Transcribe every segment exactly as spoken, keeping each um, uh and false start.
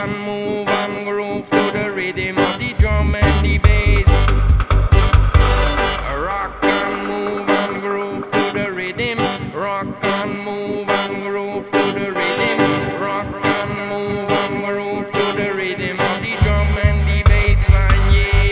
and move and groove to the rhythm of the drum and the bass. Rock and move and groove to the rhythm. Rock and move and groove to the rhythm. Rock and move and groove to the rhythm of the drum and the bass line, yeah.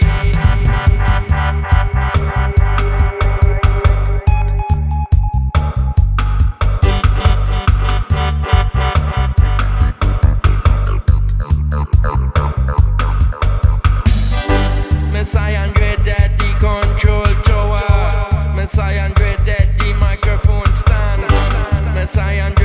Messiah Andre at the control tower. Messiah Andre at the microphone stand. Messiah Andre